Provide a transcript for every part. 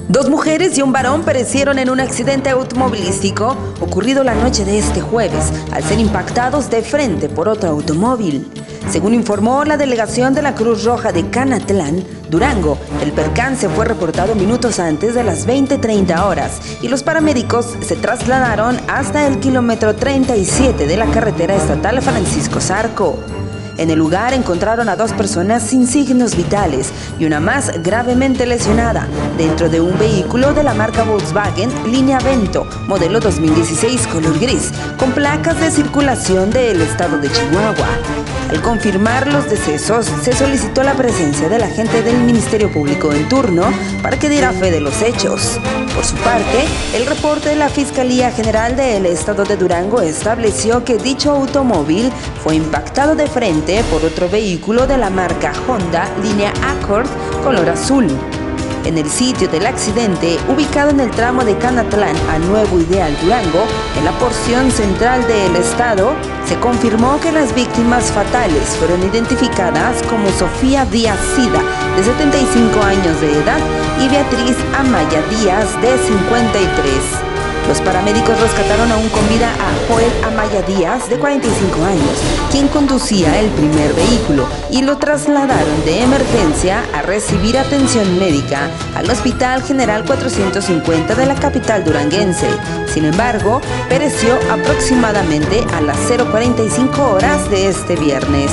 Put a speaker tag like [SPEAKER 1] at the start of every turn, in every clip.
[SPEAKER 1] Dos mujeres y un varón perecieron en un accidente automovilístico ocurrido la noche de este jueves, al ser impactados de frente por otro automóvil. Según informó la delegación de la Cruz Roja de Canatlán, Durango, el percance fue reportado minutos antes de las 20:30 horas y los paramédicos se trasladaron hasta el kilómetro 37 de la carretera estatal Francisco Zarco. En el lugar encontraron a dos personas sin signos vitales y una más gravemente lesionada dentro de un vehículo de la marca Volkswagen línea Vento, modelo 2016 color gris, con placas de circulación del estado de Chihuahua. Al confirmar los decesos, se solicitó la presencia del agente del Ministerio Público en turno para que diera fe de los hechos. Por su parte, el reporte de la Fiscalía General del Estado de Durango estableció que dicho automóvil fue impactado de frente por otro vehículo de la marca Honda línea Accord color azul. En el sitio del accidente, ubicado en el tramo de Canatlán a Nuevo Ideal Durango, en la porción central del estado, se confirmó que las víctimas fatales fueron identificadas como Sofía Díaz Sida, de 75 años de edad, y Beatriz Amaya Díaz, de 53. Los paramédicos rescataron aún con vida a Joel Amaya Díaz, de 45 años, quien conducía el primer vehículo, y lo trasladaron de emergencia a recibir atención médica al Hospital General 450 de la capital duranguense. Sin embargo, pereció aproximadamente a las 0:45 horas de este viernes.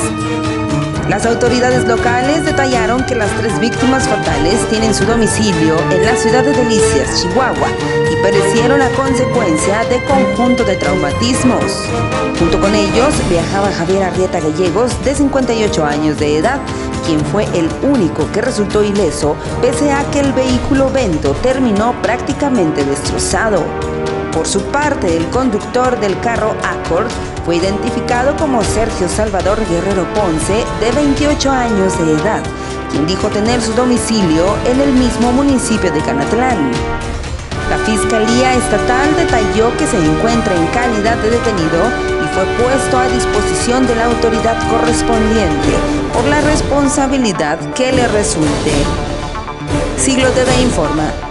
[SPEAKER 1] Las autoridades locales detallaron que las tres víctimas fatales tienen su domicilio en la ciudad de Delicias, Chihuahua, y perecieron a consecuencia de conjunto de traumatismos. Junto con ellos viajaba Javier Arrieta Gallegos, de 58 años de edad, quien fue el único que resultó ileso, pese a que el vehículo Vento terminó prácticamente destrozado. Por su parte, el conductor del carro Accord fue identificado como Sergio Salvador Guerrero Ponce, de 28 años de edad, quien dijo tener su domicilio en el mismo municipio de Canatlán. La Fiscalía Estatal detalló que se encuentra en calidad de detenido y fue puesto a disposición de la autoridad correspondiente por la responsabilidad que le resulte. Siglo TV informa.